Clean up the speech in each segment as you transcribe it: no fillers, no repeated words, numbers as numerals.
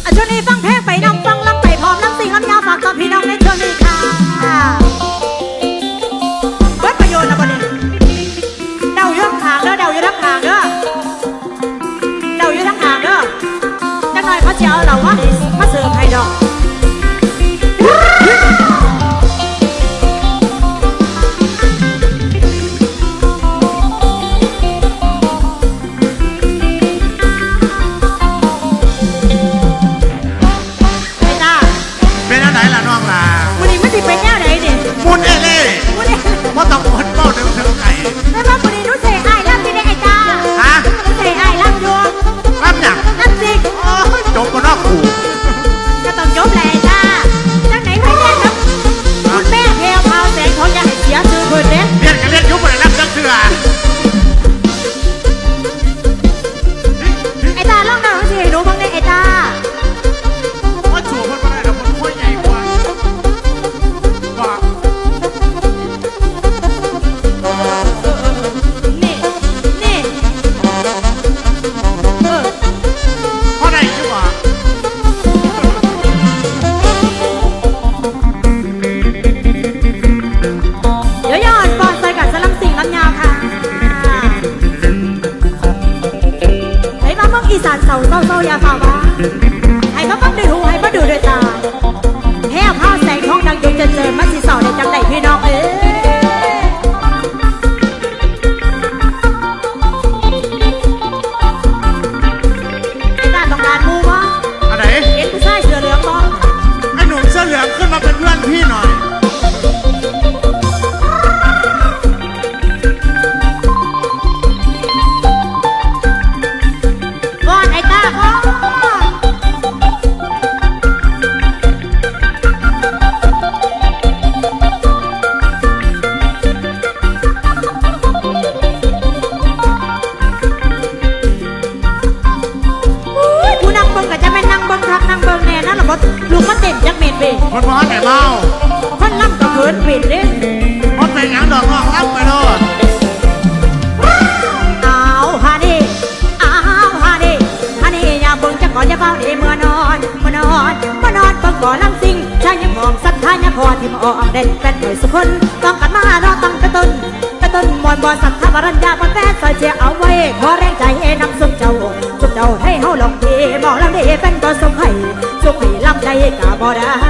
ช่วงนี้ฟังเพลงไปน้องฟังลำไปพร้อมลำสิ่งลำยาวฝากตอนพี่น้องในช่วงนี้ค่ะเบิดประโยชน์นะบนนี้เดาอยู่ทั้งทางเด้อเดาอยู่ทั้งทางเด้อเดาอยู่ทั้งทางเด้อจังหน่อยเขาจะเอาเรามาเสิร์ฟให้ดอกเป็นแนวไหนดิมุนเอเล่ว่าต้องมุนเป้าเดิมเชิงไก่แต่ว่าคนนี้รู้เสียไอ้รับที่ได้ไอ้จ้าฮะรู้เสียไอ้รับอยู่รับอย่างรับจริงจบก็นอกขู่จะต้องจบแหละจ้าจังไหนไปเรียนครับคุณแม่เพลวพาวแสงทองอย่าให้เสียชื่อเพื่อนเด้เรียนกันเรียนยุบอะไรรับจังเถื่อไอ้ตาลองดูสิรู้บ้างเนี่ยไอ้ตาว่าชูเพื่อนมาได้แต่คนค่อยใหญ่กว่าอีสานเศร้าอย่าฝ่าว่าให้มาฟังด้วยหูให้มาดูด้วยตาแห่ผ้าแสงทองดังยงเจริญมัดสีเสาในจังไหนพี่น้องไอ้ตาต้องการมูวะอะไรเห็นผู้ชายเสื้อเหลืองมั้งไอ้หนุ่มเสื้อเหลืองขึ้นมาเป็นเพื่อนพี่หน่อยลูกมาเต้นจักเม็ดเว้คนร้อนไหนเมาคนล่ำกับเขินปิดเด้คนเป็นหยังดอกงอกล่ำไปโลดเอาฮานี่อย่าเบิ่งจักก่อนอย่าเฝ้าเดเมื่อนอนเบิ่งก่อนลำซิงชายยังมองสัทธายังพอที่มาออกเด่นเป็นหน่วยสุคนต้องกันมาเนาะตั้งแต่ต้นมอนบอลสัทธาวรัญญาบอลแฟนใส่เจียเอาไว้ขอแรงใจนำสุขเจ้าให้เฮาลองดีบอกลำดีเป็นตัวสุขให้ลำใจกะบ่ได้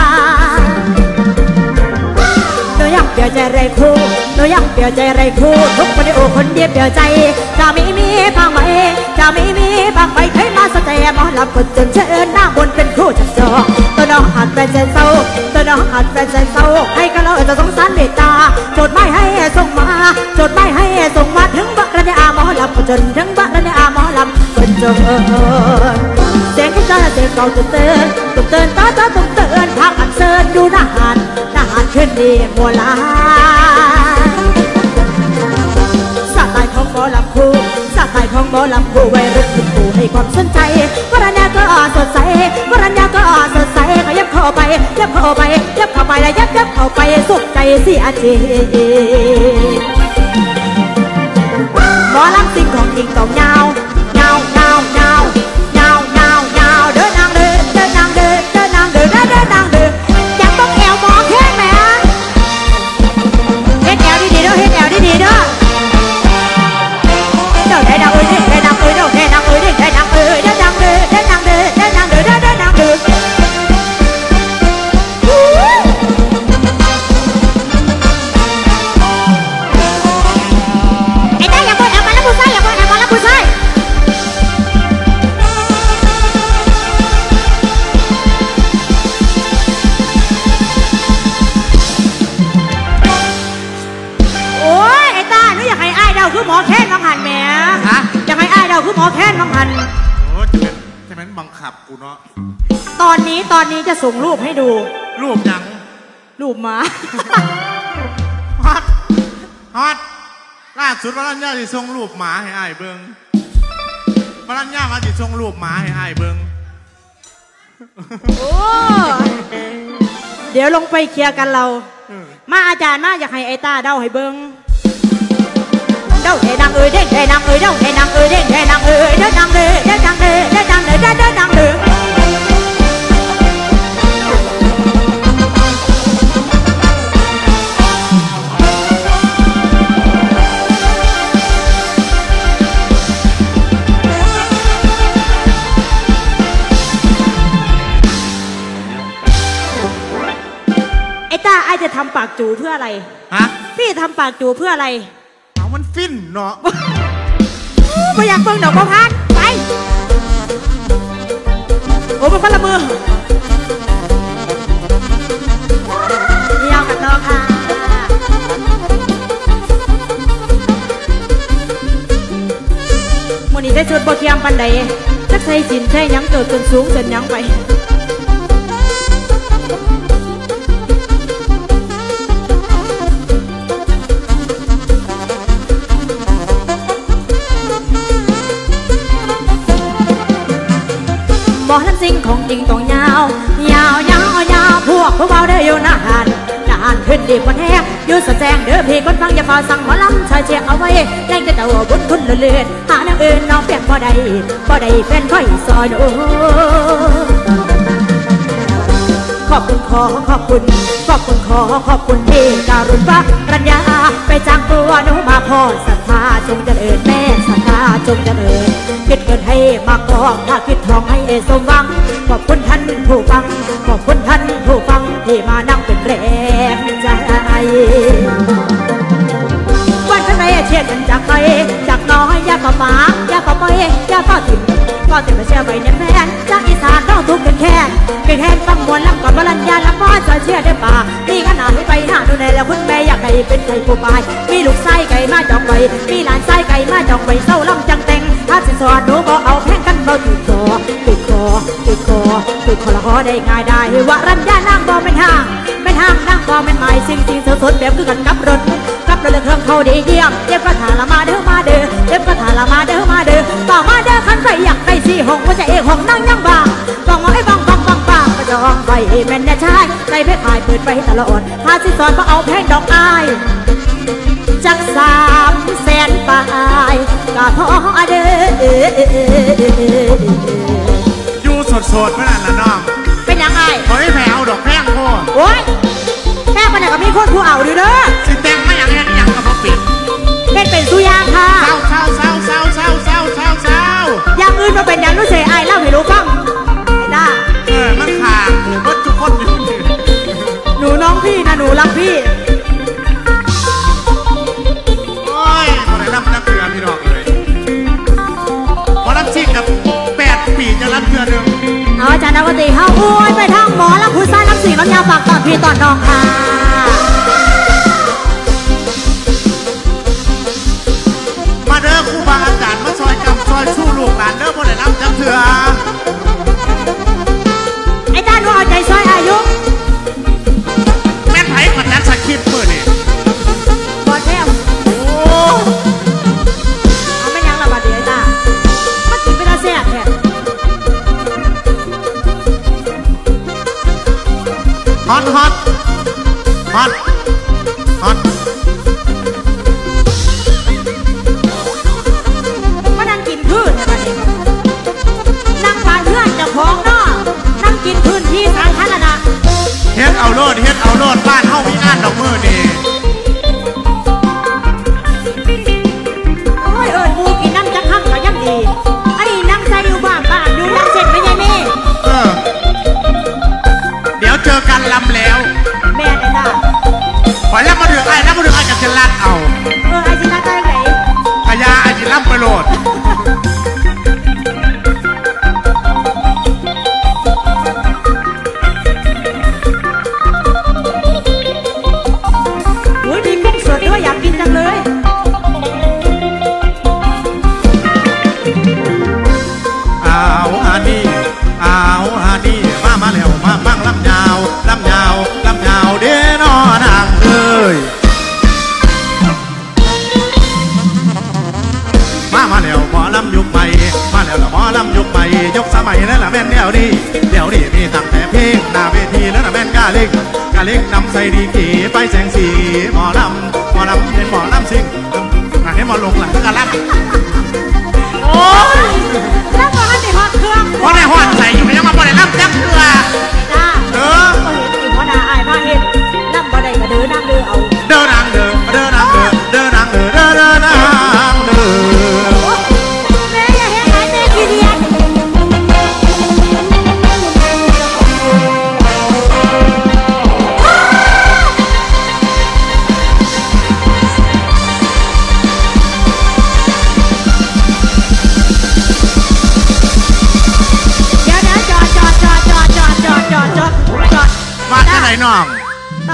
ตัวยังเปลี่ยวใจไรคู่ทุกวิดีโอคนเดียวเปลี่ยวใจจะไม่มีพังไหมใครมาสนใจมอลำคนจนเชิญหน้าบนเป็นคู่จัดจอตัวน้องหัดแฟนใจเศร้าให้กันเราจะสงสารเมตตาโจทย์ไม่ให้ส่งมาถึงบักระยะมอลำจนถึงบักระยะมอลำคนจนเสียงที่เสียงเก่าตุ้มเตือนตาตุ้มเตือนพักอันเซินดูหน้าหานขึ้นดีมัวลาสไตล์ของหมอลำคู่วัยรุ่นทุกคู่ให้ความสนใจวรัญญาก็สดใสขยับเข้าไปและยับเข้าไปสุขใจเสียทีหมอลำสิ่งของจริงต้องยาวเดินนางเดินอยากต้องแอวหมอแค่ไหมเฮ็ดแอวดีๆเด้อเดี๋ยวได้ดังเอ้ยได้ดังเอ้ยไอ้ตาอย่าบ่นเอามาแล้วผู้ชายคือหมอแค้นน้องหันแหมจะให้อ้ายเดาคือหมอแค้นน้องหันโอ้จะเป็นบังคับกูเนาะตอนนี้จะส่งรูปให้ดูรูปยังรูปหมาฮอตล่าสุดวรัญญาจะส่งรูปหมาให้อ้ายเบิ้งวรัญญามาจะส่งรูปหมาให้อ้ายเบิ้งโอ้เดี๋ยวลงไปเคลียร์กันเรามาอาจารย์มาอยากให้ไอ้ตาเดาให้เบิ้งเดาให้ดังเด้งให้ดังเดาให้ดังเด้งให้ดังเด้งดังเด้งดังเด้งดังเด้งายจะทำปากจูเพื่ออะไรฮะพี่ทำปากจูเพื่ออะไรเอามันฟินเนาะไม่อยากเบิ่งดอกบัวพันไปโอ้เป็นคนละมือยาวกับน้องค่ะมื้อนี้ได้ชุดบ่เทียมปันใดจักใส่สินใส่ยังเกิดจนสูงจนยังไปบ่ทันสิ่งของจริงต้องยาวยาวยาวยาวพวกผู้เบาเด้ออยู่นานขึ้นดีกว่าแท้อยู่สแจงเด้อพี่คนฟังอย่าฝ่าสั่งหมอลำชายเชียร์เอาไว้แรงจะเดาบุญคุณเลื่อนหาแนวอื่นน้องเปลี่ยนบ่ได้แฟนค่อยซอยโอ้ขอบคุณขอบคุณที่การุณว่ารัญญาไปจากตัวหนูมาพ่อศรัทธาจงเจริญแม่ศรัทธาจงเจริญคิดเงินให้มากก็ถ้าคิดทองให้สมหวังขอบคุณท่านผู้ฟังขอบคุณท่านผู้ฟังที่มานั่งเป็นแรงใจวันข้างในเชียร์กันจากไปจากน้อยยาต่อมาอย่าต่อไปอย่าต่อถิ่นก็เต็มไปเชียร์ไปเนี่ยแม่จากอีสานต้องทุกข์กันแค่ฟังมวลลำก่อนวรัญญาลำพ่อจะเชียร์ได้ป่ามีขนาดให้ไปหาดูในแล้วคุณแม่อยากให้เป็นไก่ผู้ปลายมีลูกไส้ไก่มาจองไว้มีหลานไส้ไก่มาจองไว้เศร้าลำจังแต่งถ้าสิสอนหนูก็เอาแพงกันเบาติดคอละหอได้ง่ายได้วรัญญานั่งบ่เป็นห้างนั่งบ่เป็นไม้สิ่งสดแบบคือกันกับรถเรื่องเครื่องเขาดีเยี่ยมเจ็บกระถาละมาเด้อเจ็บกระถาละมาเด้อต่อมาเด้อขันใครอยากได้สี่ห้องก็จะเอกห้องนั่งยังบางต้องมาให้บังกระจองไปแม่นเนี่ยชายใจเพชรขายเปิดไปตลอดถ้าสิสอนก็เอาแพงดอกอายจัก300,000 ปลายกะท้อเด้ออยู่สดๆเมื่อนั้นละน้องเป็นยังไงเขาไม่แผ่เอาดอกแพงโคตรโอ้ยแพงไปไหนกับมีคนผู้เอาดูเด้อสิแต่งไม่อย่างกับเขาปิดเป็นสุยางค่ะเศร้าอย่างอื่นมาเป็นอย่างนู้นเสียไอเล่าให้รู้ฟังไอ้ด้ามันขาดหมดทุกคนหนูน้องพี่นะหนูรักพี่โอ้ยคนไหนรับนักเรือพี่ดอกเลยพอรับชิกกับ8 ปีจะรับเรือเดิมเอาอาจารย์นวตีเฮาโอ้ยไปทางหมอรับผู้ชายรับ4รับยาฝากตอนพี่ตอนน้องค่ะมาเด้อครูบาอาจารย์มาซอยกำซอยสู้ลูกหลานเด้อคนไหนรับจับเถื่อไอ้ด้านว่าเอาใจซอยอายุแม่นไผ่ขวัญนักสักคิดเปิดนี่บอลแท้โอ้เอาไม่ยังละบาดเดียวไอ้ด้ามากินเป็นอาเซียนแท้ฮอตมานั่งกินพืชนะบัดนี้นั่งปานเพื่อนเจ้าของเนาะนั่งกินพื้นที่สาธารณะเฮ็ดเอาโลดบ้านเฮามีงานดอกมือนี่โอ้ยมูกินน้ำจังหักก็ยังดีไอ้นั่งใจอยู่บ้านอยู่นั่งเสร็จไม่ใช่แม่เดี๋ยวเจอกันลำแล้วแม่ได้ด่าขอแล้วมาดูไอ้กับเจรัดเอาไอ้จิรัดได้ไหนขยาไอ้จิรัดไปโหลดโอ้ยมีกุ้งสดด้วยอยากกินจังเลยอันนี้มาแล้วมาฟังลำยาวเด้อนอนางเอ้ยมาแล้วหมอลำยุคใหม่มาแล้วหมอลำยุคใหม่ยกสมัยนั่นละแม่นเดี๋ยวนี้มีตั้งแต่เพลงหน้าเวทีแล้วละแม่นกาเล็กนำใส่ดีกี่ไปแสงสีหมอลำเห็นหมอลำซิ่งเห็นหมอลงหลังกะลับโอ้ยแล้วพอให้ในหอดเครื่องพอในหอดใส่อยู่ยังมาพอในลำจังเถื่อจ้าเห็นอยู่พอนาอายมาเห็นลำบ่ได้ก็เดินนั่งเดือเอาเดินนางเดินแม่อย่าเห็นไอ้แม่ขี้เดียด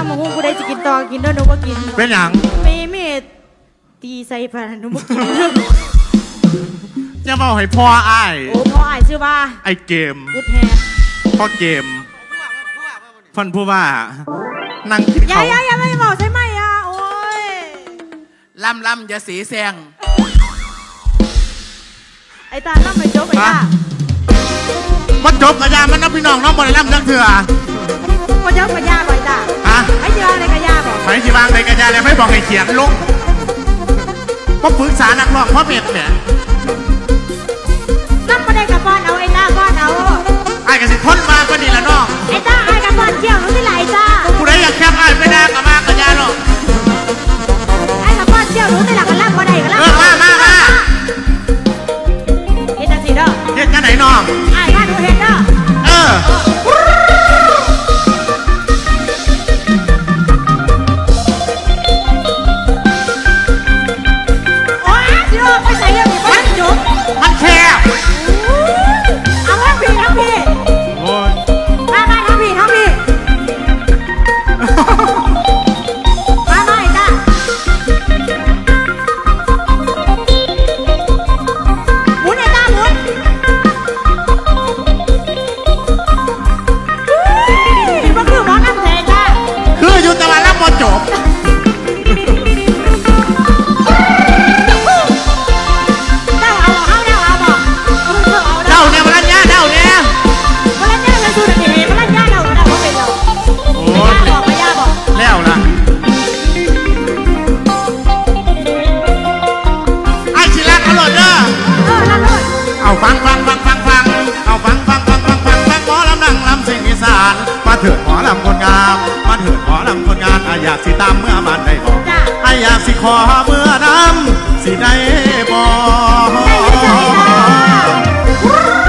ำมะฮุ้งกูได้จะกินต่อกินด้วยหนูก็กินเป็นอย่างไม่ตีใส่ผ่านหนูก็กินจะมาให้พ่ออ้ายโอ้พ่ออ้ายชื่อว่าไอเกมกุดแฮพ่อเกมฟันผู้ว่านั่งกินอย่าเขาอย่าไม่บอกใช่ไหมอ่ะโอ้ยล่ำจะสีแซงไอ้ตาต้องไปโจ๊กไปย่ามันจบกระยามันนับพี่น้องน้องบอลล่ำจังเถื่อก็โจ๊กไปย่าบ่อยจ้าฮะไอ้เจ้าอะไรกับย่าบอกไปที่วางในกระยาเลยไม่บอกให้เขียนลงเพราะปรึกษานักร้องพ่อเม็ดเนี่ยนับมาได้กับบ้านเอาไอ้ตาบ้านเอาไอ้กสิพ้นมาก็ดีละน้องไอ้ตาไอ้กับบ้านเที่ยวรู้ที่ไหนจ้าผู้ใดอยากแคบไอ้ไม่ได้กับมากระยาหรอกไอ้กับบ้านเที่ยวรู้ที่หลักกันล่ำมาได้กันล่ำมาเฮ็ดจังสิเด้อเฮ็ดกันไหนน้องไอ้บ้านหนูเฮ็ดเด้อเออโอ้ยสิโอ้ไปใส่เรื่องนี้บ้านจุ๊บมันแคบเอาทั้งพี่ทั้งพี่โอ้ยมาทั้งพี่ทั้งพี่มาไอ้ตาหมุนไอ้ตาหมุนเห็นว่าคือหมอน้ำแทนจ้าคืออยู่ตะวันรับบ่จบเจ้าเอาเอาเจ้าเอาบอกเอาเจ้าเอาเจ้าเนี่ยมันรัญญาเจ้าเนี่ยมาเล่นย่าเลยดูดิมาเล่นย่าเราเราเป็นเราโอ้ยย่าบอกมาย่าบอกแล้วล่ะไอ้ชิลักอร่อยเด้อนั่นเลยเอาฟังเอาฟังหมอลำดังลำสิ่งอีสานมาเถิดหมอลำคนงามมาเถิดหมอลำคนงานไออยากสิตามเมื่อบ้านได้บอกจ้าไออยากสิขอเมื่อน้ำสิได้บอกได้ใจค่ะ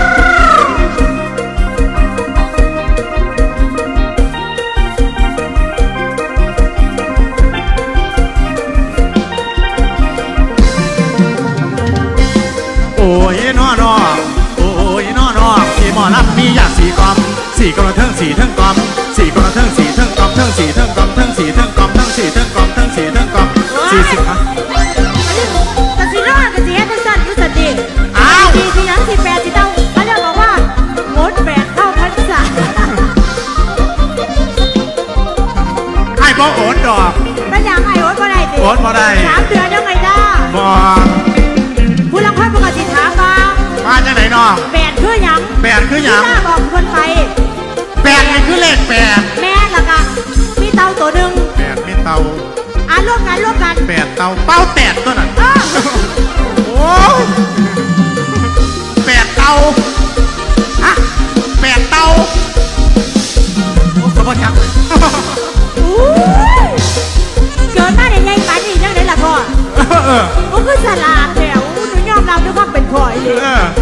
โอ้ยน้อโอ้ยน้อที่หมอลำมีอยากสี่กอมสี่กระเทิงสี่เทิงกอมสี่กระเทิงสี่เทิงกอมเทิงสี่เทิงกอมเทิงสี่เทิงกอมเทิงสี่เทิงกอมเทิงสี่เทิงกอม40ฮะกะสิรอดกะสิเฮ็ดสั้นยุสติอ้าวทีนั้น18สิเต้าเขาจะบอกว่างด8เข้าพรรษาไอ้บ่โอนดอกเป็นอย่างไอ้โอ๊ตบ่ได้ติโอนบ่ได้ 3 เดือนยังไงจ้าบ่ผู้ลังคนปกติถามมามาจากไหนน้องแปดคือหยังแปดคือหยังที่หน้าบอกคนไปแปดนี่คือเลขแปดแม่ละกะมีเตาตัวหนึ่งแปดมีเตาร่วมกันแปดเตาเป้าแตดตัวนั้นเออโอ้แปดเตาฮะแปดเตาโอ้สมบูรณ์ครับอู้เกิดมาได้ใหญ่ปานนี้ยังได้ละพ่อเออกูคือสลาดแถวหนูยอมรับด้วยความเป็นพ่อเลยเออ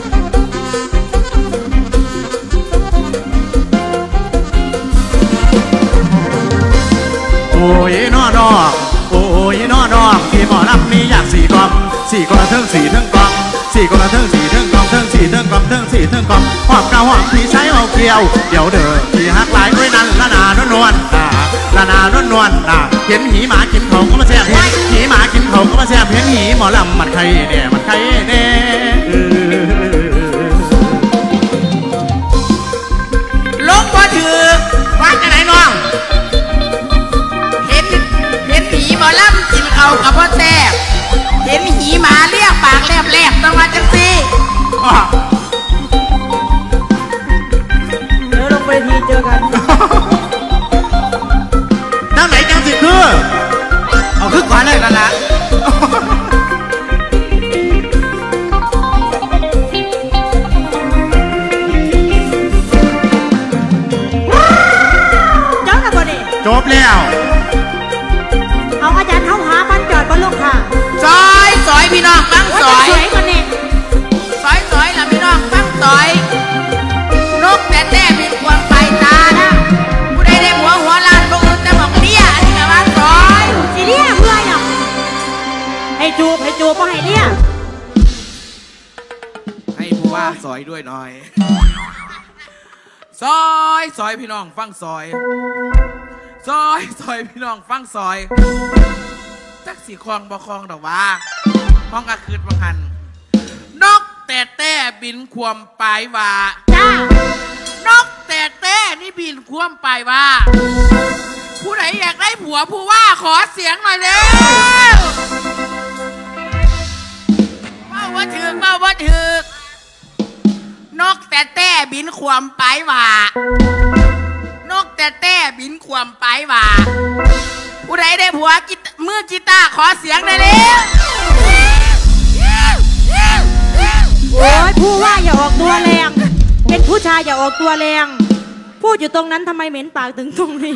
โอ้ยน้อโอ้ยน้อที่หมอลำมีอยากสี่กอมสี่กระเทิงสี่เทิงกอมสี่กระเทิงสี่เทิงกอมเทิงสี่เทิงกอมเทิงสี่เทิงกอมหอมกระหอมพี่ใช้เอาเกลียวเดี๋ยวเด้อที่หักหลายด้วยนั้นละนานวลละนานวลเห็นหีหมากินเขาก็มาแซ่บหีหมากินเขาก็มาแซ่บเห็นหีหมอลำมันใครเนี่ยมันใครเนี่ยลงบ่ถือว่าจะไหนน้องเห็นผีหมอลำกินเขากับพ่อแซ่บเห็นหีหมาเรียกปากแลบๆต้องมาจังสิอ้อเดี๋ยวลงไปทีเจอกันจังไหนจังสิคือเอาคือขวาเลยกันละเจ้าหน้าบ่นี่จบแล้วเอาอาจารย์เขาหามันจอดบนลงค่ะซอยพี่น้องฟังโอ้ยซอยสวยกว่านี่ซอยล่ะพี่น้องฟังซอยนกแต่บินควงไปตานะผู้ใดได้หัวลานพวกอื่นแต่บอกเลี้ยอันนี้ก็ว่าซอยสิเรียกเพื่อนอ่ะให้จูบบ่ให้เรียกให้ผู้ว่าซอยด้วยหน่อยซอยพี่น้องฟังซอยซอยพี่น้องฟังซอยจักสีคลองบ่คลองดอกว่าห้องกระคืนบังหันนกแต่บินควมปลายว่าจ้านกแต่นี่บินควมปลายว่าผู้ใดอยากได้ผัวผู้ว่าขอเสียงหน่อยเร็วว่าถึกนกแต่บินควมปลายว่านกแต่บินควมปลายว่าผู้ใดได้ผัวมือกีตาร์ขอเสียงหน่อยเร็วโอ้ยผู้ว่าอย่าออกตัวแรงเป็นผู้ชายอย่าออกตัวแรงพูดอยู่ตรงนั้นทำไมเหม็นปากถึงตรงนี้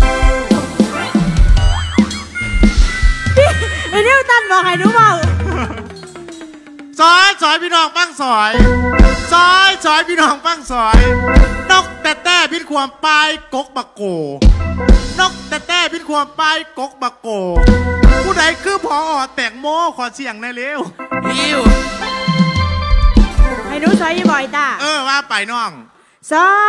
ไอ้นิ้วตันบอกให้หนูเบาซอยพี่น้องปั้งซอยพี่น้องปั้งซอยนกแต่บินความปลายกกบักโกนกแต่บินความปลายกกบักโกผู้ใดคือพอแตงโมขอเสียงในเร็วหิวไอ้หนูซอยบ่อยตาว่าไปน้องซ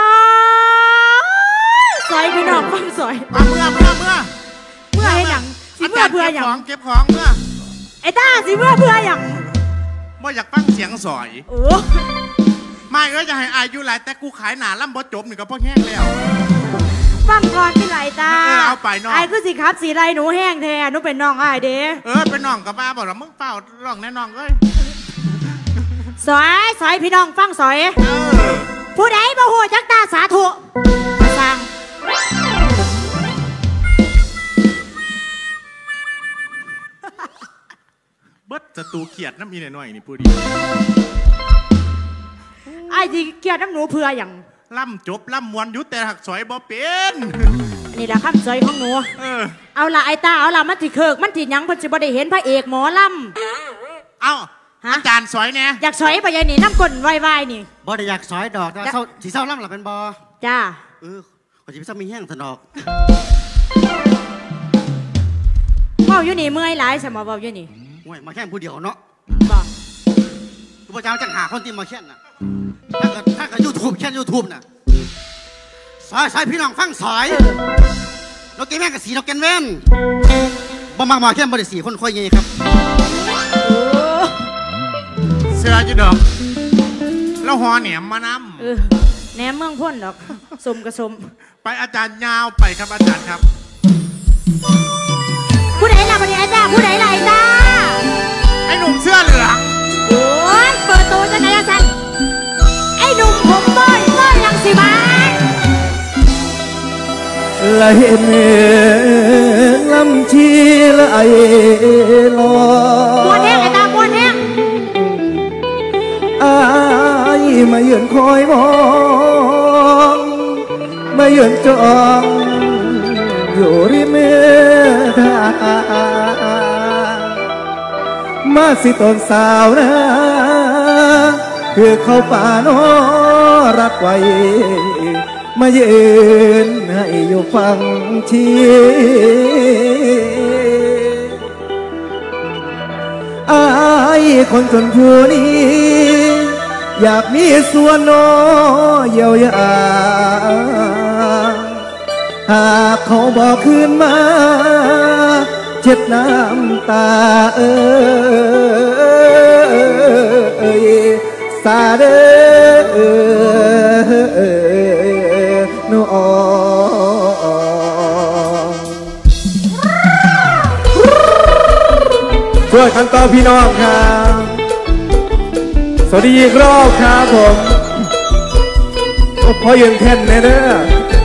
อยพี่น้องปั้งซอยเมื่อให้หยังสิเมื่อเพื่อหยังเก็บของเมื่อไอ้ตาสิเมื่อเพื่อหยังบ่อยากปั้งเสียงซอยไม่ก็จะให้อายุหลายแต่กูขายหนาล่ำบดจบหนึ่งก็พอแห้งแล้วฟังก่อนที่ไหลตาเอาไปน้องไอ้คือสิครับสีไรหนูแห้งแทนหนูเป็นน้องไอ้เด้เป็นน้องกับป้าบอกว่ามึงเปล่าร้องแน่น้องเลยซอยพี่น้องฟังซอยผู้ใดบ่หัวจักตาสาธุสั่งเบิดศัตรูเขียดน้ำมีหน่อยนี่พูดดีไอ้ที่เขียดน้ำหนูเพื่ออย่างล่ำจบล่ำมวนยุแต่หักซอยบ่เป็นนี่แหละคำซอยของหนูเอาละไอ้ตาเอาละมันจิเคิกมันจิหยังเพิ่นสิบ่ได้เห็นพระเอกหมอลำเอาอาจารย์ซอยเนี่ยอยากซอยไปยัยนี่น้ำก้นวายนี่บ่ได้อยากซอยดอกแต่สีเศร้าล่ำหลับเป็นบอจ้าขอจีบซ้ำมีแห้งถนอกเมาอยู่นี่เมื่อยหลายสมอเมาอยู่นี่มาแค่ผู้เดียวเนาะบอกกูประจำจังหาคนที่มาแค่น่ะถ้ากับYouTubeแค่ YouTube น่ะสายพี่น้องฟังสายนกแก้แม่กับสีนกแก้นเว้นบ่มาแค่บริสีคนค่อยเงี้ยครับเสื้อจุดดอกแล้วหอแหนมมานำแหนมเมืองพ่นดอกสมกระสมไปอาจารย์ยาวไปครับอาจารย์ครับผู้ใดล่ะผู้ใดจ้าผู้ใดล่ะจ้าไอ้หนุ่มเสื้อเหลืองโอ้ยเปิดตัวจะไหนละสันไอ้หนุ่มผมเบิ้ลลังสิมาละเห็นลำชีละไอลอบัวแห้งไอ้ตาบัวแห้งอายมาเยือนคอยมองมาเยือนจองอยู่ริมทางมาสิตนสาวนะคือเขาป่าโนรักไว้มายืนให้อยู่ฟังชีอายคนจนผู้นี้อยากมีส่วนน้อเยียวยาหากเขาบอกคืนมาเจ็บน้ำตาสาเด้อนอช่วยกันต่อพี่น้องครับสวัสดีอีกรอบครับผมพอยืนแท่นเด้อ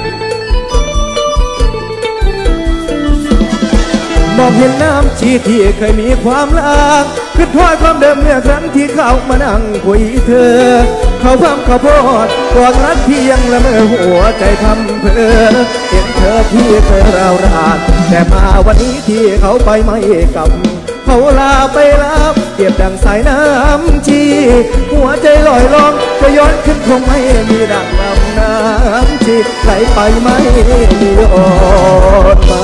มองเห็นน้ำชีที่เคยมีความรักคือทอดความเดิมเมื่อครั้งที่เขามานั่งคุยเธอเขาพัมเขาโพดกอดรักพี่ยังละเมอหัวใจทำเพลินเห็นเธอพี่เธอเราราดแต่มาวันนี้ที่เขาไปไม่กลับเขาลาไปรับเก็บดังสายน้ำชีหัวใจลอยลองจะย้อนขึ้นคงไม่มีดังลำน้ำชีไหลไปไม่มีอ่อนมา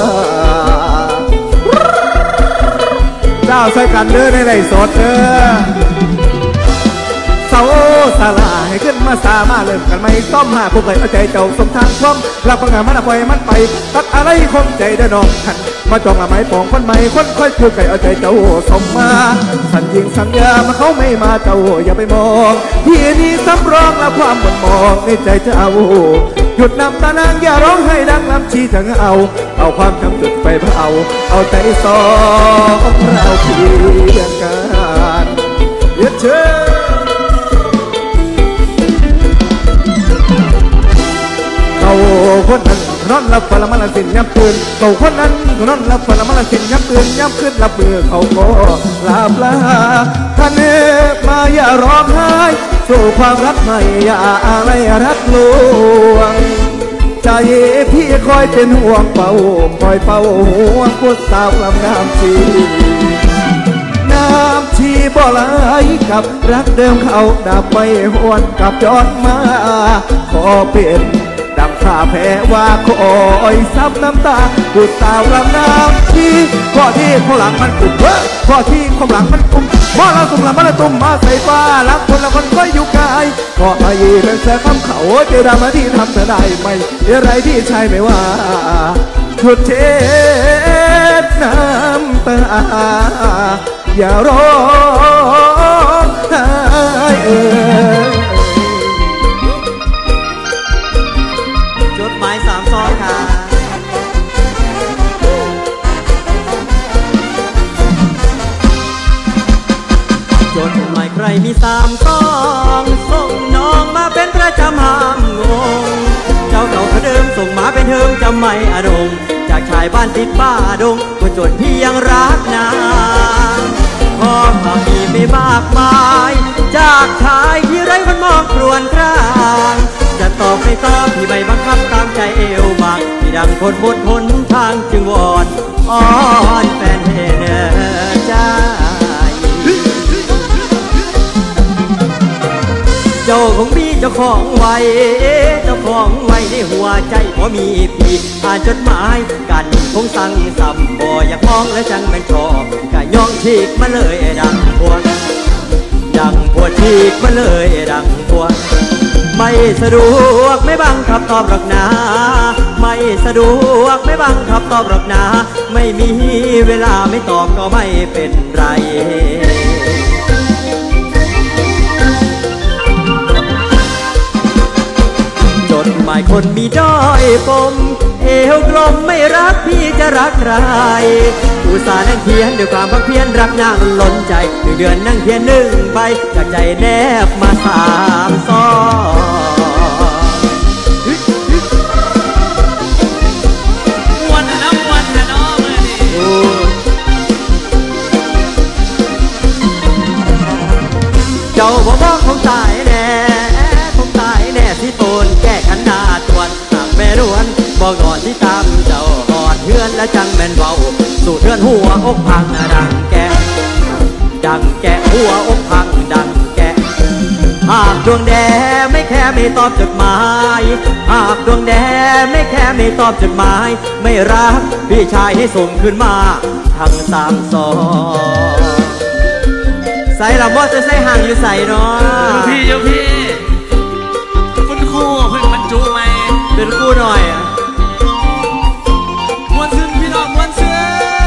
เจ้าใส่กันเด้อในไหลสดเด้อเสาสลายขึ้นมาสามาเริ่มกันไม่ต้อมหาผู้เคยเอาใจเจ้าสมทางความรับประงานมันปล่อยมันไปตัดอะไรคงใจได้ดอกขันมาจองละไม้ปองคนใหม่คนค่อยคือไก่เอาใจเจ้าสมมาสัญญิงสัญญามาเขาไม่มาเจ้าอย่าไปมองที่นี่สำรองและความหม่นมองในใจเจ้าหยุดนำตานางอย่าร้องให้ดังลำชีถึงเอาความจำจุดไปเผาเอาใจสองเราเพียงกันเย็ดเชิญเขาคนนั้นนอนหลับฝันละมันละสินย้ำตื่นเขาคนนั้นนอนหลับฝันละมันละสินย้ำตื่นย้ำขึ้นหลับเบื่อเขาก็หลับลาท่านเอ๋มาอย่าร้องไห้สู่ความรักใหม่อย่าอะไรรักลวงใจพี่คอยเป็นห่วงเป่าคอยเป่าห่วงผู้สาวลำน้ำชีน้ำชีบ่ไหลกับรักเดิมเขาดับไม่หวนกับจอดมาขอเป็นดังข้าแพ้ว่าคอยซับน้ำตาผู้สาวลำน้ำชีข้อที่ข้างหลังมันกลุ่มข้อที่ข้างหลังมันกลุ่มพอเราสุ่มหลังมันตุ่มมาใส่ฟ้ารักคนละคนก็อยู่ไกลก็อายีเป็นเสือคำเขาเจอดามาที่ทำเธอได้ไหมอะไรที่ใช่ไม่ว่าชุดเช็ดน้ำตาอย่าร้องไห้จดหมาย3 ซองค่ะจดหมายใครมี3 ซองส่งน้องมาเป็นประจำห้ามงงเจ้าเก่าเดิมส่งมาเป็นเทิมจำไม่อดงจากชายบ้านติดบ้าดงก็จดพี่ยังรักนางพอมีไม่มากมายจากชายที่ไร้คนมองครวญครางจะตอบไม่ตอบพี่ไม่บังคับตามใจเอวบางที่ดังคนหมดหนทางจึงวอนอ้อนแฟนเห็นใจเจ้าของพี่เจ้าของไว้เจ้าของไว้ในหัวใจพอมีพี่อ่านจดหมายกันคงสั่งสับบ่อยากมองและจังเป็นชอบกะย่องฉีกมาเลยดังพวดฉีกมาเลยดังพวดไม่สะดวกไม่บังคับตอบหรอกนะไม่สะดวกไม่บังคับตอบหรอกนะไม่มีเวลาไม่ตอบก็ไม่เป็นไรจดหมายคนมีด้อยปมเอวกลมไม่รักพี่จะรักใครอุตส่าห์นั่งเพียนด้วยความพักเพียรรักนางล้นใจ1 เดือนนั่งเพียน1 ใบจากใจแนบมา3 ซองวันนะวันนะน้องเลยเจ้าบ่บอกคงตายแน่ที่โตนแก้ขันหน้าตวนหากแม่รวนบอกก่อนที่ตามเจ้าหอดเพื่อนและจังแม่นเบาสู่เพื่อนหัวอกพังดังแกหัวอกพังดังแกหากดวงแดไม่แค่ไม่ตอบจดหมายหากดวงแดไม่แค่ไม่ตอบจดหมายไม่รักพี่ชายให้ส่งขึ้นมาทั้ง3 ซองใส่ละมอจะใส่ห่างอยู่ใส่เนาะพี่คุณครูเพิ่งบรรจุไหมเป็นครูหน่อยมวนซึ้งพี่น้องมวนซึ้ง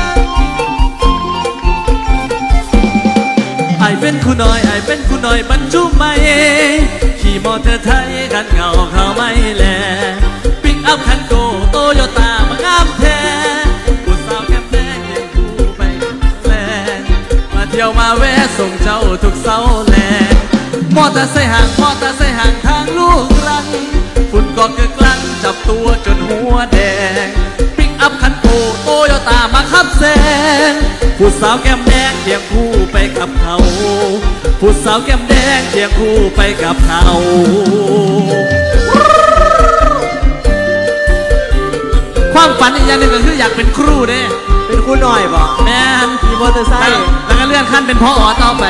ไอเป็นครูหน่อยบรรจุไหมขี่มอเตอร์ไซค์กันเงาเขาไม่แลปิกอัพคันโตโยต้ามางามแท้ผู้สาวแก้มแดงเลี้ยงคู่ไปแลมาเที่ยวมาแวะส่งเจ้าทุกเสาร์แลมอเตอร์ไซค์ห่างทางลูกรังฝุ่นก็เกิดกลังจับตัวจนหัวแดงปิกอัพคันโตโยต้ามาขับแซงผู้สาวแก้มแดงเคียงคู่ไปกับเขาผู้สาวแก้มแดงเคียงคู่ไปกับเขาความฝันอีกอย่างหนึ่งก็คืออยากเป็นครูเด้เป็นครูหน่อยบ่แม่นขี่มอเตอร์ไซค์แล้วก็เลื่อนขั้นเป็นพ่อต่อไป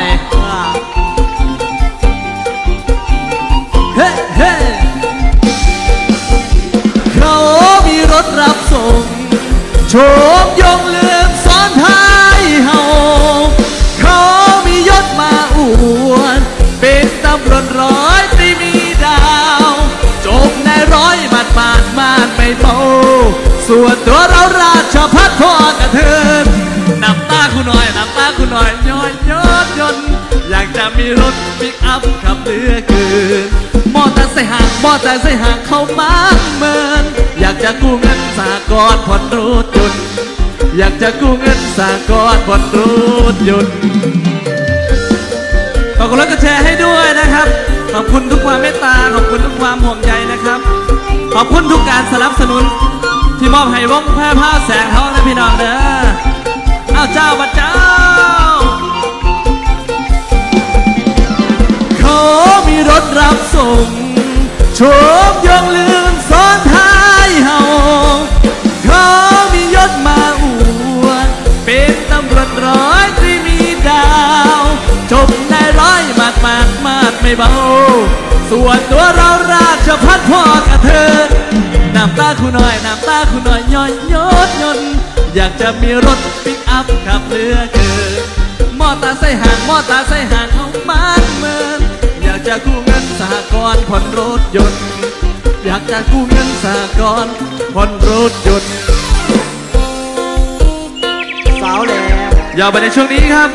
เขามีรถรับส่งโชคยงเลื่อมซ้อนท้ายเฮาเขามียศมาอวดเป็นตำรวจ100 ตรีมีดเบาส่วนตัวเราราชพัฒพ่อกระเทินน้ำตาคุณหน่อยน้ำตาคุณหน่อยย้อยยนอยากจะมีรถปิกอัพขับเหลือเกินมอเตอร์ไซค์ห่างเข้ามาเมินอยากจะกู้เงินสหกรณ์ผ่อนรถยนต์อยากจะกู้เงินสหกรณ์ผ่อนรถยนต์ขอบคุณแล้วก็แชร์ให้ด้วยนะครับขอบคุณทุกความเมตตาขอบคุณทุกความห่วงใยนะครับขอบคุณทุกการสนับสนุนที่มอบให้วงแพร่ผ้าแสงทองและพี่น้องเด้อเอาเจ้าบัดเจ้าเขามีรถรับส่งโชมยงลืมซ้อนท้ายเฮาเขามียศมาอวดเป็นตำรวจร้อยที่มีดาวจบในร้อยมากไม่เบาส่วนตัวเราราชพัฒพ่อกระเทินน้ำตาคุณหน่อยน้ำตาคุณหน่อยย้อยยนอยากจะมีรถปิกอัพขับเหลือเกินมอเตอร์ไซค์ห่างเอามาเมินอยากจะกู้เงินสหกรณ์ผ่อนรถยนต์อยากจะกู้เงินสหกรณ์ผ่อนรถยนต์สาวแหล่อย่าไปในช่วงนี้ครับ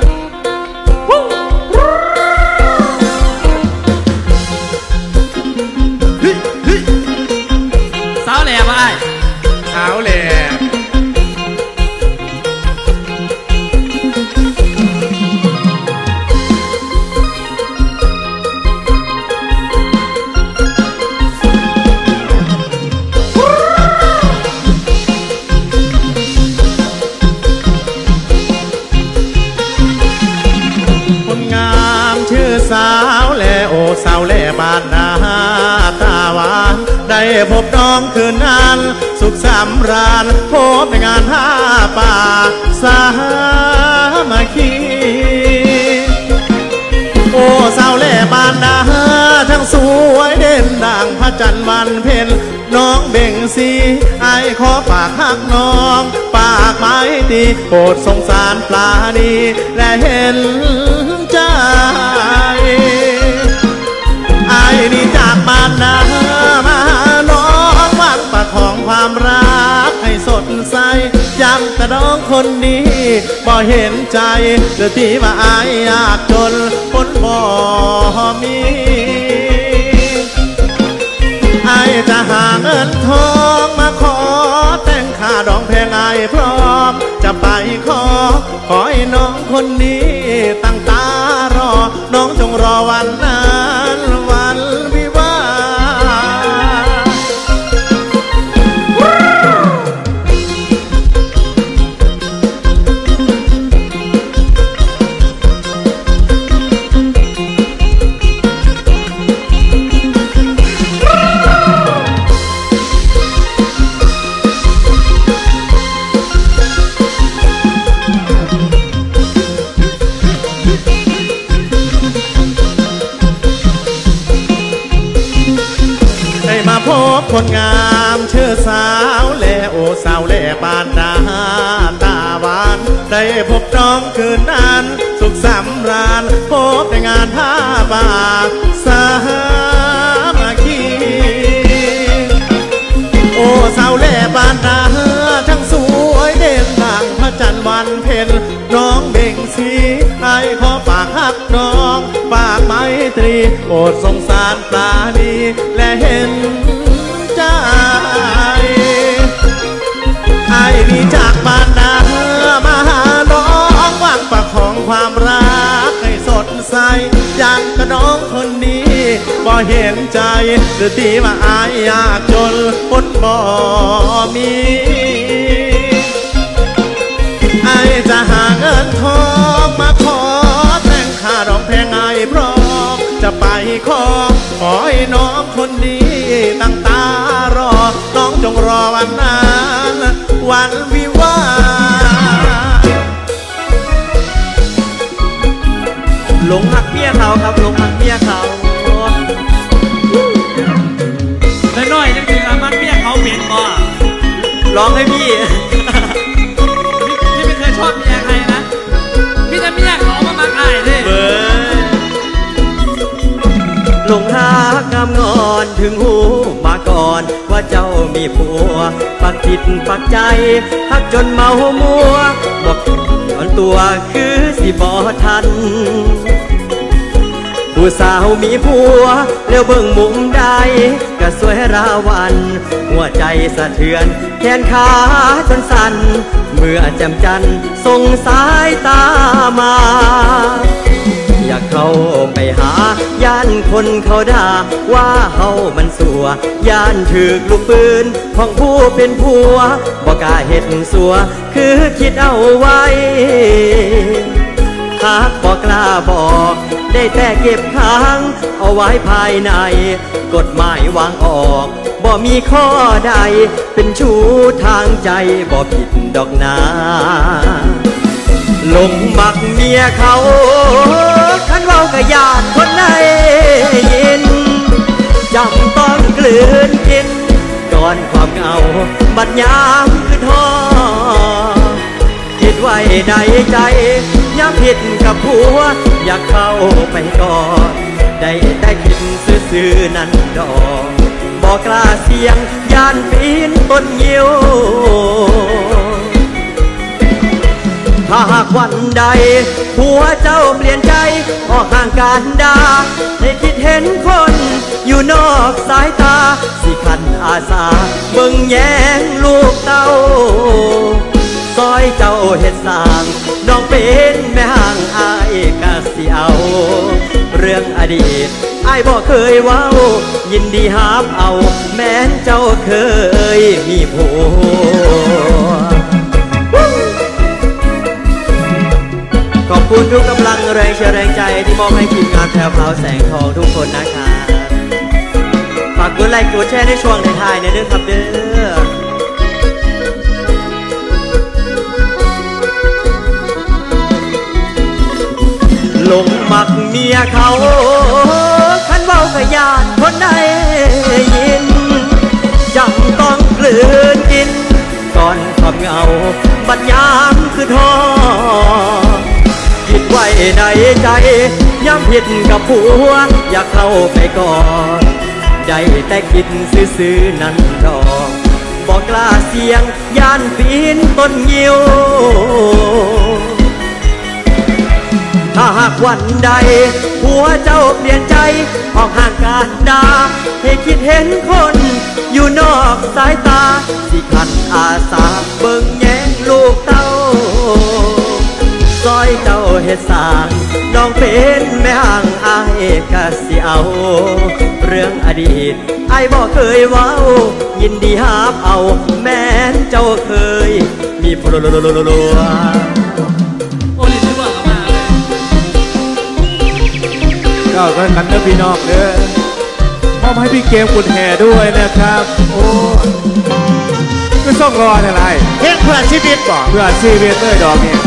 สาวแหล่ไปสาวแหล่สาวแหล่โอสาวแหล่บ้านนาตาหวานได้พบน้องคืนนั้นสุขสำราญพบในงานผ้าป่าสามัคคีโอสาวแหล่บ้านนาทั้งสวยเด่นดังพระจันทร์วันเพ็ญน้องเบ่งสีไอขอฝากหักน้องปากไม้ตีโปรดสงสารปลาดีและเห็นใจไอ้นี่จากบ้านนามาน้องหวังประคองความรักให้สดใสย้ำแต่น้องคนนี้บ่เห็นใจเดือดที่ว่าอายอยากจนคนบ่มีไอ้จะหาเงินทองมาขอแต่งค่าดองแพงไอ้พร้อมจะไปขอให้น้องคนนี้ตั้งตารอน้องจงรอวันนั้นวันวิวาพบคนงามชื่อสาวแหล่โอสาวแหล่บ้านนาตาหวานได้พบน้องคืนนั้นสุขสำราญพบในงานผ้าป่าสามัคคีโอสาวแหล่บ้านนาทั้งสวยเด่นดังพระจันทร์วันเพ็ญน้องเบ่งสีไอขอฝากหักน้องฝากไม้ตรีโปรดสงสารปลาดีและเห็นใจไอ้นี่จากบ้านนามาหาน้องหวังประคองความรักให้สดใสอย่างกับน้องคนนี้บ่เห็นใจหรือที่ว่าอายอยากจนคนบ่มีไอ้จะหาเงินทองมาขอแต่งค่าดอกแพงไอ้พร้อมจะไปขอให้น้องคนนี้ตั้งตารอน้องจงรอวันนั้นวันวิวาหลงหักเมียเขาครับหลงหักเมียเขาน้อยๆยังถึงอามันเมียเขาเปลี่ยนบ่ร้องให้พี่พี่ไม่เคยชอบเมียใครนะพี่จะเมียเขามามักอายเลยหลงหักามงอนถึงหูมาก่อนว่าเจ้ามีผัวปักจิตปักใจฮักจนเมามัวบอกตอนตัวคือสิบ่ทันผู้สาวมีผัวแล้วเบิ่งมุมใดก็สวยราวันหัวใจสะเทือนแขนขาจนสั่นเมื่อแจ่มจันทร์ส่งสายตามาอยากเข้าไปหาย่านคนเขาด่าว่าเฮามันสัวย่านถือลูกปืนของผู้เป็นผัวบ่กล้าเฮ็ดสัวคือคิดเอาไว้หากบ่กล้าบอกได้แต่เก็บค้างเอาไว้ภายในกฎหมายวางออกบ่มีข้อใดเป็นชู้ทางใจบ่ผิดดอกนาหลงมักเมียเขาคันเว้าก็ญาติคนไหนยินจำต้องกลืนกินก่อนความเหงาบัดยามคือท้อคิดไว้ในใจย้ำผิดกับผัวอยากเข้าไปก่อนได้แต่คิดซื่อๆนั่นดอกบอกกล้าเสียงย่านปีนต้นยิวถ้าหากวันใดผัวเจ้าเปลี่ยนใจออกห่างการดาให้คิดเห็นคนอยู่นอกสายตาสิขันอาสาเบิ่งแย้งลูกเต้าซอยเจ้าเฮ็ดสร้างน้องเป็นแม่ห่างอายกะสิเอาเรื่องอดีตอายบ่เคยเว้ายินดีหามเอาแม้นเจ้าเคยมีผัวขอบคุณทุกกำลังแรงเชียร์แรงใจที่มอบให้ทีมงานแพรวพราวแสงทองทุกคนนะครับฝากกดไลค์กดแชร์ในช่วงท้ายๆเนี่ยครับเด้อหลงมักเมียเขาคันเว้าก็ญาติคนใดยินจำต้องกลืนกินก่อนความเหงาบัดยามคือท้อคิดไว้ในใจย้ำผิดกับผัวอยากเข้าไปก่อนได้แต่คิดซื่อๆนั่นดอกบอกกล้าเสียงย่านปีนต้นยิวถ้าหากวันใดผัวเจ้าเปลี่ยนใจออกห่างการดาให้คิดเห็นคนอยู่นอกสายตาสิขันอาสาเบิ่งแย้งลูกเต้าซอยเจ้าเฮ็ดสร้างน้องเป็นแม่ห่างอายกะสิเอาเรื่องอดีตอายบ่เคยเว้ายินดีหามเอาแม้นเจ้าเคยมีผัวโอ้ยชื่อว่ามาก็กันเด้อพี่น้องเด้อมอบให้พี่เกมกุดแห่ด้วยนะครับโอ้ก็ส่องรออะไรเพลงเพื่อชีวิตบ่เพื่อชีวิตเลยดอกเนี่ย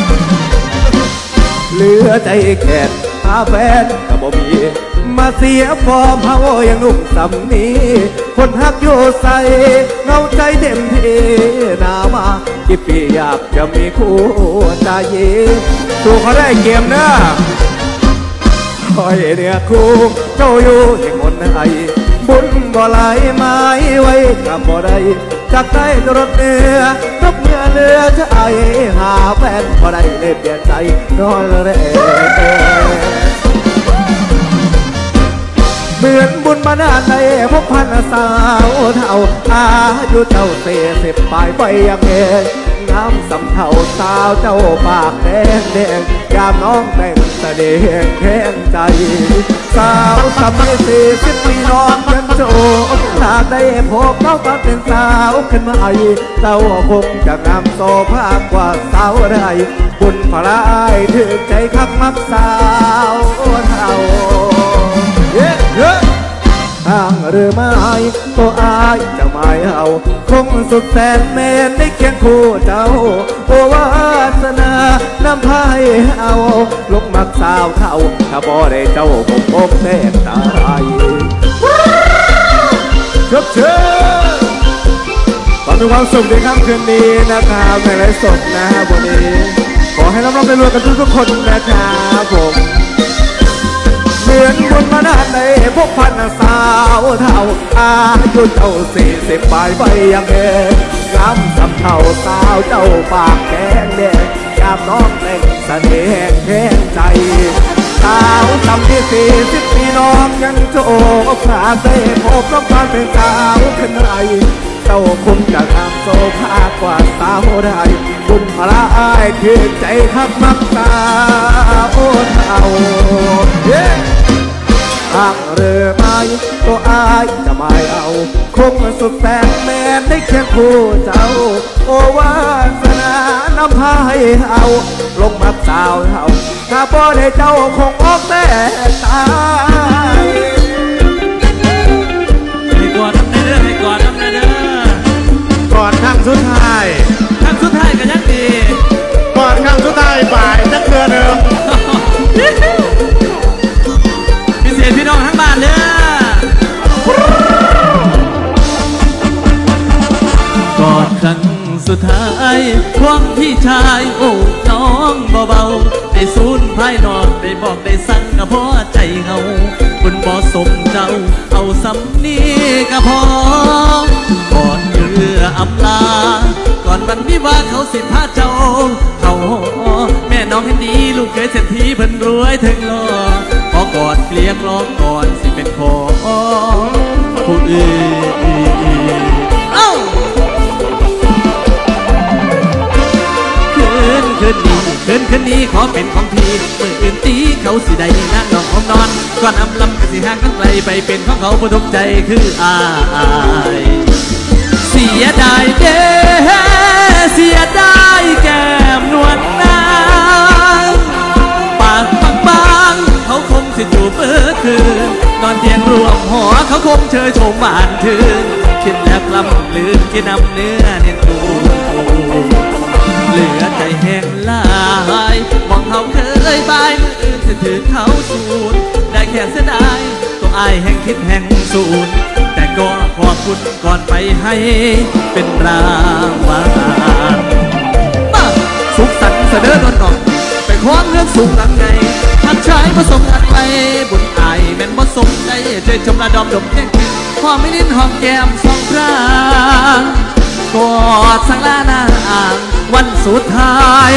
เหลือใจแค่หาแฟนก็บ่มีมาเสียฟอร์มเฮายังลุ่มสำนีคนฮักอยู่ใส่เงาใจเต็มที่นามากี่ปีอยากจะมีคู่ใจสู้เขาได้เกมนะคอยเนี่ยคู่เจ้าอยู่ที่คนไทยบุญบ่ไหลไม้ไว้กับบ่ได้จากใต้รถเรือตบเมื่อเรือจะไอหาแฟนบ่ได้เลยเปลี่ยนใจนอนเร่เหมือนบุญมานาในพบพันสาวเท่าอายุเจ้า40 ปลายไปยังเองน้ำสำเท่าสาวเจ้าปากแดงแดงยามน้องแต่งแสดงแข็งใจสาวสมัย40 ปีน้องยังโจหากได้พบเขาก็เป็นสาวขึ้นมาเจ้าคงจะงามโซภาพกว่าสาวใดบุญพระอายถึงใจคักมักสาวเท่าทางหรือไม่ตัวอายจะไม่เอาคงสุดแสนเมนได้เคียงคู่เจ้าโอวาสนานำพายเอาลงมักสาวเท่าถ้าบ่ได้เจ้าคงพบแน่ตายเชิญขอมีความสุขในค่ำคืนนี้นะครับในไลฟ์สดนะวันนี้ขอให้น้องๆไปรวยกันทุกคนนะครับผมชิญบุญมาด้านในพวกพันสาวเท่าอายุเจ้า40 ปลายไปยังเด็กงามสำเท่าสาวเจ้าปากแดงแดงยามน้องเล่นเสน่ห์แห้งใจสาวจำที่40 ปีน้องยังโจกขาเซ่พบน้องการเป็นสาวขึ้นไรเจ้าคงจะงามโซภากว่าสาวได้บุญพระอายคือใจทักมักสาวเท่าหากเรือไม่ก็อายจะไม่เอาคงสุดแสนแม้ได้เคียงคู่เจ้าโอวาสนานำพาให้เอาลงมักสาวเท่าถ้าบ่ได้เจ้าคงออกแต่ตายให้กอดน้ำเด้อให้กอดน้ำเด้อกอดครั้งสุดท้ายครั้งสุดท้ายก็ยังดีกอดครั้งสุดท้ายบ่ายจักเดือนเดิมพิเศษพี่น้องทั้งบ้านเด้อกอดครั้งสุดท้ายควงพี่ชายโอ้น้องเบาๆได้สูญภายนอกได้บอกได้สั่งก็พอใจเฮาคุณบ่สมเจ้าเอาสำนีก็พอกอดเรืออำลาก่อนวันวิวาเขาสิพาเจ้าเขาแม่น้องเห็นดีลูกเคยเศรษฐีเพิ่นรวยถึงรอพอกอดเกลียกรอก่อนสิเป็นขอผู้อื่นเอ้าคืนนี้ขอเป็นของพี่มืออื่นตีเขาสิได้นั่งนอนหอมนอนก่อนอำลำก็สิห่างกันไกลไปเป็นของเขาผู้ทุกใจคืออายเสียดายเด้เสียดายแก้มนวลนางปากบางๆเขาคงสิจูบคืนนอนเตียงรวมหอเขาคงเชยชมบ้านถึงคิดแล้วกล้ำลืนคิดนำเนื้อเน้นตูเหลือใจแห้งลายมองเขาเคยบายมืออื่นจะถือเขาสูญได้แค่เสียดายตัวอายแห่งคิดแห่งสูญแต่ก็ขอบคุณก่อนไปให้เป็นรางวัลสุขสันต์เสด็จนอนนอนไปคว้างเรื่องสูงหลังไงทักชายผสมกันไปบุญอายแม่นผสมใจใจชมระดอมดมแก่งพอไม่ลิ้นหอมแก้มสองครากอดสังลาหน้าอ่างวันสุดท้าย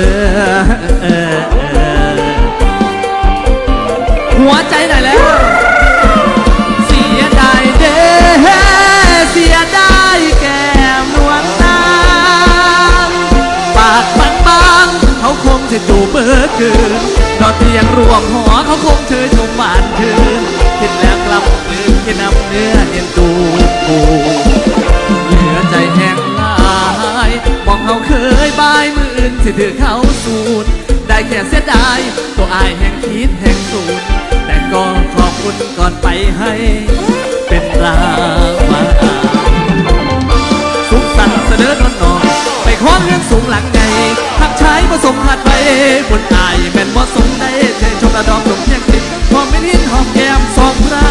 หัวใจหน่อยแล้วเสียดายเด้เสียดายแก้มนวลนางปากบางๆเขาคงจะจูบเมื่อคืนนอนเตียงรวมหอเขาคงเชยชมหวานคืนคิดแล้วกลับลืมคิดนำเนื้อเนียนตูเหลือใจแห้งลายมองเขาเคยบายมืออื่นสิถือเขาสูญได้แค่เสียดายตัวอายแห่งคิดแห่งสูญแต่ก็ขอบคุณก่อนไปให้เป็นรางวัลสุขสันต์เสด็จนอนนอนไปคว้างเรื่องสูงหลังไงทักชายผสมหัดไปบนอายแม่นบ่สมได้เชยชมระดอมดมเพียงติดพอไม่ลิ้นหอมแก้มสองพระ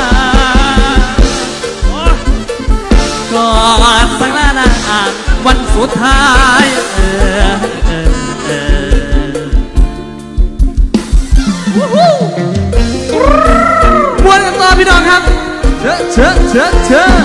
กอดสังลาหน้าอ่างวันสุดท้ายมวนกันต่อพี่น้องครับเชิญ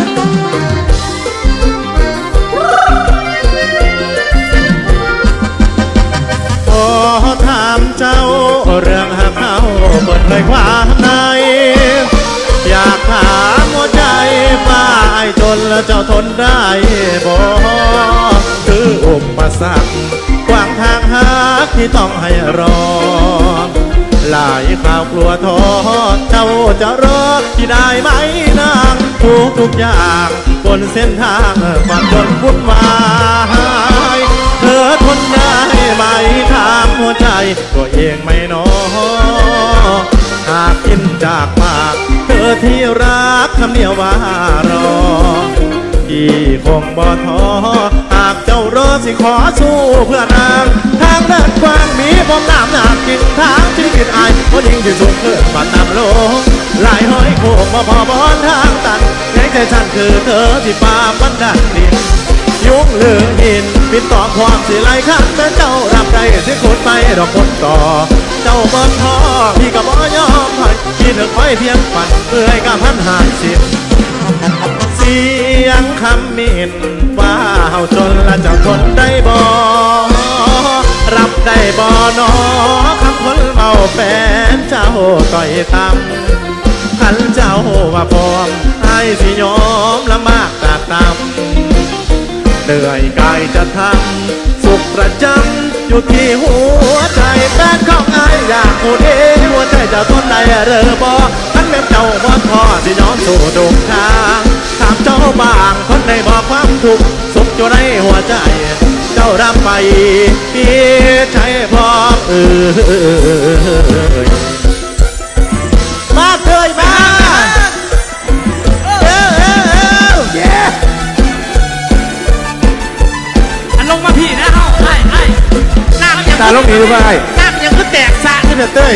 ขอถามเจ้าเรื่องหักเขาเปิดเผยความในอยากถามหัวใจป้ายจนแล้วเจ้าทนได้บ่คืออุปสรรคขวางทางหาที่ต้องให้รอหลายข่าวกลัวท้อเจ้าจะรอที่ได้ไหมนางทุกอย่างบนเส้นทางความจนวุ่นวายเธอทนได้ไหมถามหัวใจตัวเองไม่น้อหากกินจากปากเธอที่รักคำเดียวว่ารอที่คงบ่ท้อหากเจ้ารอสิขอสู้เพื่อนางทางเดินกว้างมีพร้อมน้ำหนักกินทางชีวิตอายคนยิ่งที่สูงขึ้นฝันนำโลกหลายห้อยโค้งมาพอบอนทางตันในใจฉันคือเธอที่ป่ามันดันดินยุงหรือหินปิดต่อความสิไลขันแม่เจ้ารับได้สิคนไปดอกคนต่อเจ้าเบิ้งท้อพี่ก็บ่ยอมให้พี่นึกไว้เพียงฝันเพื่อให้กับ1,050เสียงคำมินว่าเฮาจนละเจ้าทนได้บ่รับได้บ่นอคำคนเมาแฟนเจ้าต่อยตำขันเจ้าว่าพร้อมให้สิยอมละมากตากตำเหนื่อยกายจะทำสุขประจำอยู่ที่หัวใจแฟนของอายอยากพูดหัวใจเจ้าทนได้หรือบ่ขันแม่เจ้าบ่ท้อสิยอมสู่ดงทางถามเจ้าบางคนได้บอกความทุกข์สุขอยู่ในหัวใจเจ้ารับไปพี่ใช้พอมาเคยมาอันลงมาพี่นะเฮาไอ้หน้ามันยังตาลงนี้หรือเปล่าหน้ามันยังคือแตกซะขึ้นเต้ย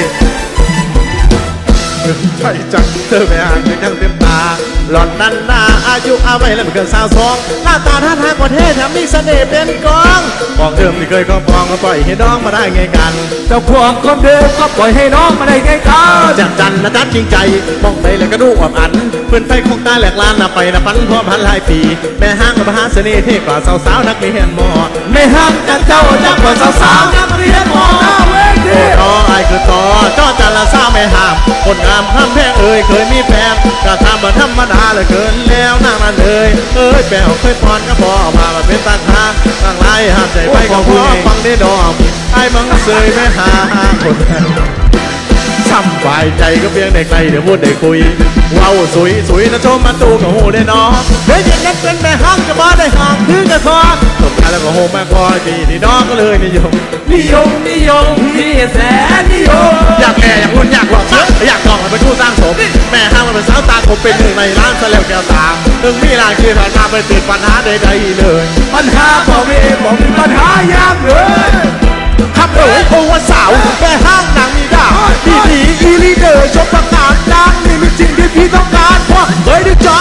ใช่จังเธอไปอ่านในทั้งเต็มตาหล่อนนั้นหน้าอายุอาไม่แล้วมันเกิน22หน้าตาท่าทางประเทศแถมมีเสน่ห์เป็นกองบอกเดิมที่เคยครอบครองก็ปล่อยให้น้องมาได้ไงกันเจ้าควงคนเดิมก็ปล่อยให้น้องมาได้ไงกันจัดจันนะจัดจริงใจมองไปแล้วก็ดูอ่อนอันเพื่อนไปคงตาแหลกลานนะไปนะพันพ่อพันหลายปีแม่ห้างกับมหาเสน่ห์เท่กว่าสาวๆนักเรียนมอไม่ห่างจากเจ้าจากกว่าสาวๆนักเรียนมอเวทีโอ้ไอ้คือต่อจ้อจันละสาวไม่ห้ามคนงามคำแพงเคยมีแฟนกระทำมาธรรมดาเลยเกินแล้วนั่งนั่นเลยแปลเคยพรก็พอมาเป็นตั้งหาตั้งไรห้ามใจไปก็พอฟังได้ดอกไอ้มังเสยไม่หาคนช่ำบายใจก็เพียงได้ไกลเดี๋ยวพูดได้คุยว้าวสวยนะชมมาตูกับหูได้น้องเฮ้ยยังนั้นเป็นแม่ห้างจะมาได้ห่างถือกระคอตบกันแล้วก็โฮมแม่คอยดีนี่น้องก็เลยนิยมพี่แสนนิยมอยากแก่อยากหุ่นอยากหล่ออยากลองเป็นผู้สร้างสมแม่ห้างมันเป็นสาวตาคมเป็นหนึ่งในร้านซะแล้วแก้วตาถึงมีรายชื่อผ่านมาไปติดปัญหาใดๆเลยปัญหาบ่มีปัญหายามเลยครับโอ้ว่าสาวแม่ห้างนางมีดาวดีอีลีเดอร์ชมประกาศนางนี่มีจริงที่พี่ต้องการเพราะเฮ้ยดึกจอ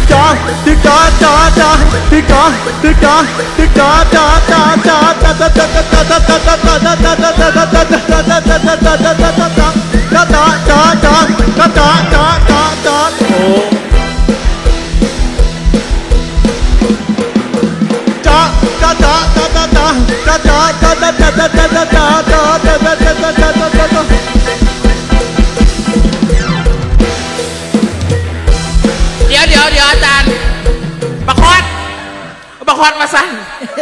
เดี๋ยวอาจารย์บักคอนมาสั่น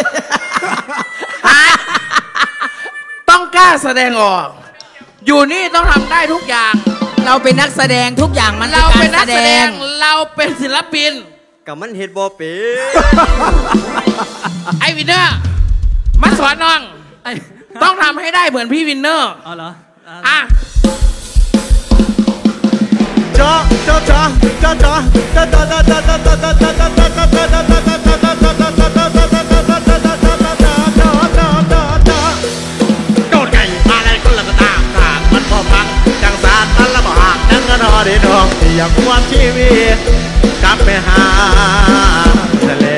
ต้องกล้าแสดงออกอยู่นี่ต้องทำได้ทุกอย่างเราเป็นนักแสดงทุกอย่างมันเราเป็นนักแสดงเราเป็นศิลปินกับมันเฮ็ดบ่เป็นไอ้วินเนอร์มาสอนน้องต้องทำให้ได้เหมือนพี่วินเนอร์อ๋อเหรออ่ะโดดไก่มาอะไรคนละก็ตามมันพอฟังจังสารมันละบ่ห่างจังก็นอได้ดองที่อยากมวนชีวิตกลับไปหาทะเล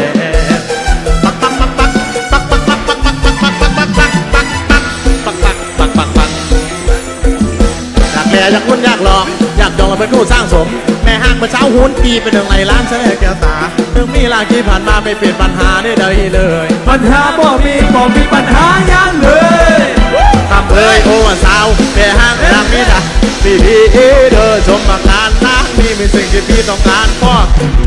อยากคุณอยากลองอยากจองมาเป็นผู้สร้างสมแม่ห้างมาเช้าหุ้นปีเป็นหนึ่งในร้านเสน่ห์แก้วตาถึงมีหลากที่ผ่านมาไม่เปลี่ยนปัญหาได้เลยปัญหาบ่มีปัญหายังเลยทำเลยโอ้สาวแม่ห้างรักไม่ได้ดีเด้อชมประการนะนี่เป็นสิ่งที่พี่ต้องการพ่อ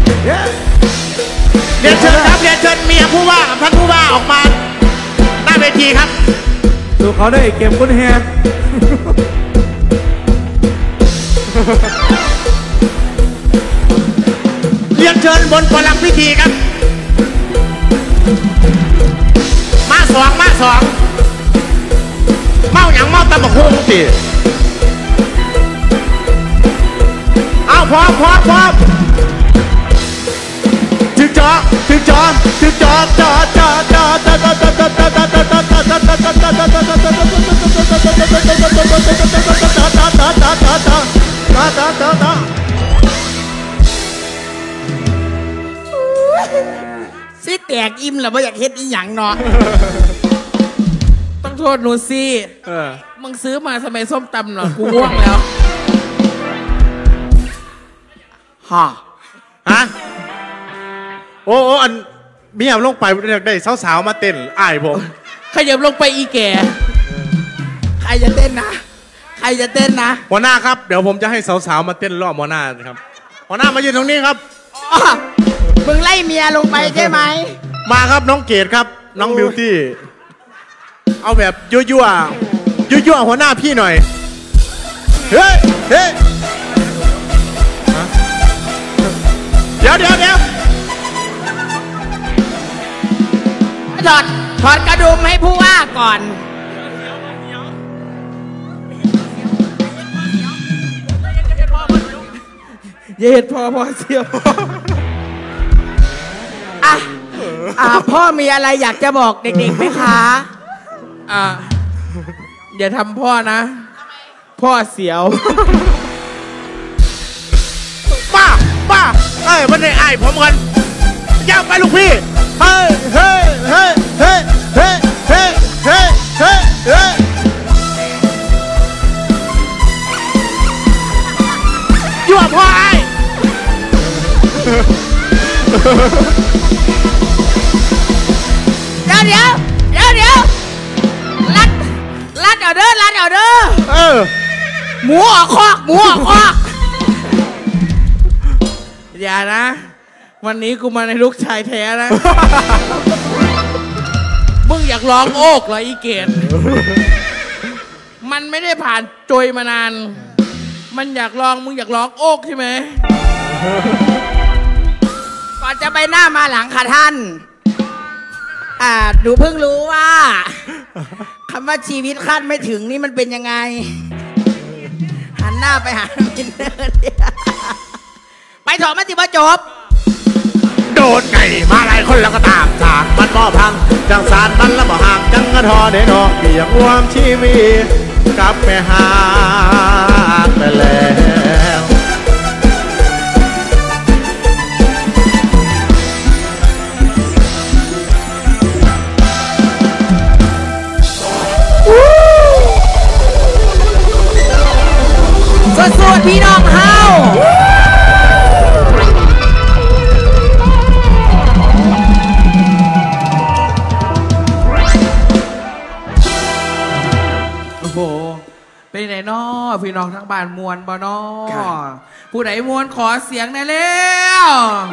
เรียนเชิญครับเรียนเชิญเมียผู้ว่าท่านผู้ว่าออกมาหน้าเวทีครับดูเขาได้เกมคุณแฮเรียนเชิญบนพลังพิธีครับมาสองเมาอย่างเมาตะบกฮุงสิเอาพร้อมถึงจอสิแตกอิ่มแล้วไม่อยากเฮ็ดอีหยังเนาะต้องโทษหนูสิมึงซื้อมาสมัยส้มตำเหรอกูง่วงแล้วฮะโอ้อันเมียลงไปได้สาวๆมาเต้นอ้ายผมขยับลงไปอีแก่ใครจะเต้นนะใครจะเต้นนะหัวหน้าครับเดี๋ยวผมจะให้สาวๆมาเต้นรอบหัวหน้าครับหัวหน้ามายืนตรงนี้ครับอ๋อมึงไล่เมียลงไปใช่ไหมมาครับน้องเกดครับน้องบิวตี้เอาแบบยั่วหัวหน้าพี่หน่อยเฮ้ยเดี๋ยวถอดกระดุมให้ผู้ว่าก่อนอย่าเห็ดพอเสียวพ่อมีอะไรอยากจะบอกเด็กๆไหมคะอย่าทำพ่อนะพ่อเสียวป้ามันได้อ้ายผมกันย่าไปลูกพี่เฮ้ยยั่วพ่อไอ้เดี๋ยวรัดเอาเด้อหมูออกคอกอย่านะวันนี้กูมาในลูกชายแท้นะ มึงอยากร้องโอกเหรออีเกด มันไม่ได้ผ่านจอยมานานมันอยากร้องมึงอยากร้องโอกใช่ไหมก่อนจะไปหน้ามาหลังค่ะท่านหนูเพิ่งรู้ว่าคำว่าชีวิตคาดไม่ถึงนี่มันเป็นยังไงหันหน้าไปหามินเนอร์ไปถอดมาสิบ่จบโดนไก่มาหลายคนแล้วก็ตามจากมันบ่พังจังสารมันแล้วบ่ห่างจังกระทอเดนอกเบียงวมชีวิตกลับไปหาไปแล้วสวดพี่น้องเฮาโอ้โหเป็นไหนน้อพี่น้องทั้งบ้านมวลบ่น้อผู้ใดมวลขอเสียงหน่อยแล้ว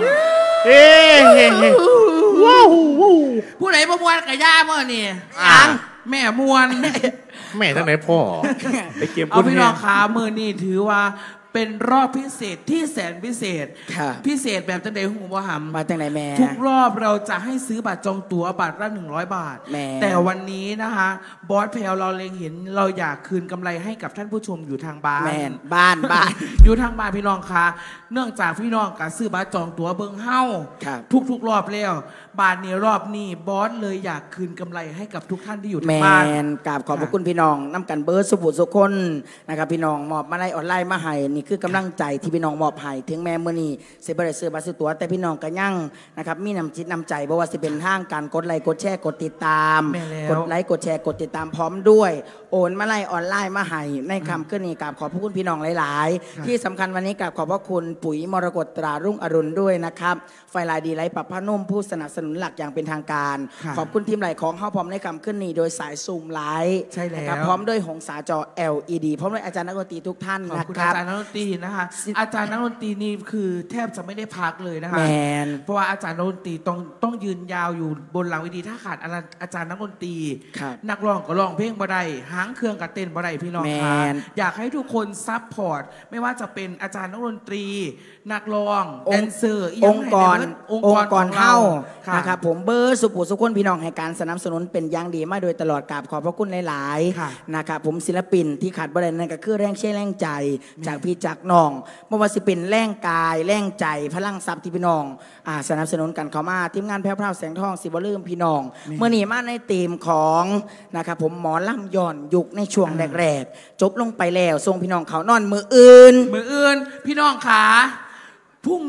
ผู้ใดบ่มวลกับย่าเมื่อนี่แม่มวลแม่ทั้งไหนพ่อไปเก็บเอาพี่น้องขามือนี่ถือว่าเป็นรอบพิเศษที่แสนพิเศษพิเศษแบบจังใดหูบ่หำมาจังไหนแม่ทุกรอบเราจะให้ซื้อบัตรจองตั๋วบัตรละ100 บาทแต่วันนี้นะคะบอสแพลเราเล็งเห็นเราอยากคืนกำไรให้กับท่านผู้ชมอยู่ทางบ้านบ้านอยู่ทางบ้านพี่น้องคะเนื่องจากพี่น้องกับซื้อบัตรจองตั๋วเบิ่งเฮ้าทุกรอบแล้วบาทนี้รอบนี้บอสเลยอยากคืนกำไรให้กับทุกท่านที่อยู่ทางบ้านกราบขอบพระคุณพี่น้องนำกันเบิร์ดสุบุสุคนนะครับพี่น้องมอบมาไล่ออนไลน์มาให้นี่คือกำลังใจที่พี่น้องมอบให้ถึงแม้เมื่อนี้เสียบริษัทบัตรซื้อตั๋วแต่พี่น้องก็ยั่งนะครับมีน้ำจิตน้ำใจเพราะว่าสิเป็นทางการกดไลค์กดแชร์กดติดตามกดไลค์กดแชร์กดติดตามพร้อมด้วยโอนมาไล่ออนไลน์มาให้ในคำขึ้นนี้กราบขอบพระคุณพี่น้องหลายๆที่สำคัญวันนี้กราบขอบพระคุณปุ๋ยมรกตตรารุ่งอรุณด้วยนะครับไฟลายดีไลท์ปรับผ้านุ่มผู้สนับสนุนหลักอย่างเป็นทางการขอบคุณทีมไหลของเข้าพร้อมในคำขึ้นนี้โดยสายซูมไลท์ใช่แล้วพร้อมด้วยหงสาจอ LED พร้อมด้วยอาจารย์นักดนตรีทุกท่านนะครับขอบคุณอาจารย์นักดนตรีนะคะอาจารย์นักดนตรีนี่คือแทบจะไม่ได้พักเลยนะคะเพราะว่าอาจารย์นักดนตรีต้องยืนยาวอยู่บนหลังเวทีถ้าขาดอาจารย์นักดนตรีนักร้องก็ร้องเพลงบ่ได้หางเครื่องก็เต้นบ่ได้พี่น้องค่ะอยากให้ทุกคนซัพพอร์ตไม่ว่าจะเป็นอาจารย์นักดนตรีนักร้องแดนเซอร์องค์กรเฮานะครับผมเบอร์สุขุสุขคนพี่น้องให้การสนับสนุนเป็นอย่างดีมาโดยตลอดกราบขอบพระคุณหลายๆนะครับผมศิลปินที่ขาดบ่ได้นั่นก็คือแรงเชื่อแรงใจจากพี่จากน้องไม่ว่าจะเป็นแรงกายแรงใจพลังทรัพย์ที่พี่น้องสนับสนุนกันเข้ามาทีมงานแพร่วแสงทองสิบ่ลืมพี่น้องเมื่อนี้มาในธีมของนะครับผมหมอลำย้อนยุคในช่วงแรกๆจบลงไปแล้วทรงพี่น้องเขานอนมืออื่นพี่น้องขาพรุ่งนี้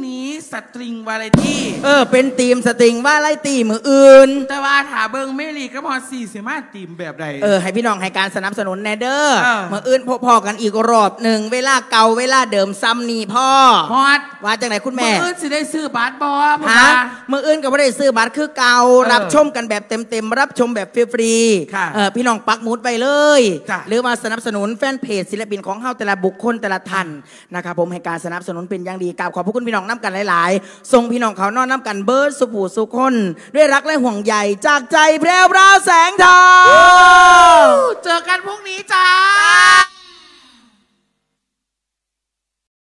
สตริงวาไรตี้เป็นทีมสตริงว่าไล่ตีมืออื่นแต่ว่าถาเบิงเมลีก็พอสี่สิมาทีมแบบใดให้พี่น้องให้การสนับสนุนแนเดอร์เออมืออื่นพอๆกันอีกรอบหนึ่งเวลาเก่าเวลาเดิมซ้ำนี่พ่อฮอตว่าจังไหนคุณเมื่แม่ออื่นสิได้ซื้อบาสบอลพ่อฮะมามืออื่นก็ไม่ได้ซื้อบัตรคือเก่ารับชมกันแบบเต็มๆรับชมแบบฟรีค่ะๆพี่น้องปักหมุดไปเลยจ้ะหรือมาสนับสนุนแฟนเพจศิลปินของเฮาแต่ละบุคคลแต่ละท่านนะครับผมให้การสนับสนุนเป็นอย่างดีกราบขอบพระคุณพี่น้องน้ำกันหลายๆส่งพี่น้องเขานอนน้ำกันเบิร์ดสุผูสุคนด้วยรักและห่วงใยจากใจแพรวพราวแสงทองเจอกันพรุ่งนี้จ้า